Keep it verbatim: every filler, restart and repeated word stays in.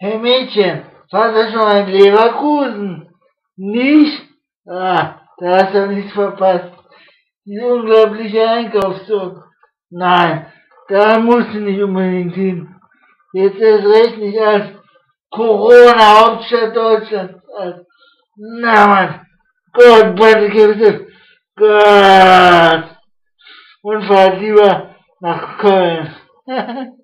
Hey Mädchen, warst du schon mal in Leverkusen? Nicht? Ah, da hast du nichts verpasst. Die unglaubliche Einkaufszug. Nein, da musst du nicht unbedingt hin. Jetzt erst recht nicht als Corona-Hauptstadt Deutschlands. Als, na Mann, Gott, bitte gibt es. Gott. Und fahrt lieber nach Köln.